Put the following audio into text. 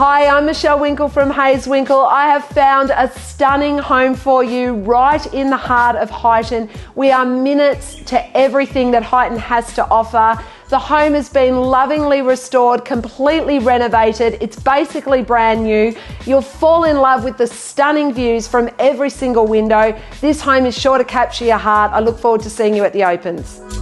Hi, I'm Hayeswinckle from Hayeswinckle. I have found a stunning home for you right in the heart of Highton. We are minutes to everything that Highton has to offer. The home has been lovingly restored, completely renovated. It's basically brand new. You'll fall in love with the stunning views from every single window. This home is sure to capture your heart. I look forward to seeing you at the opens.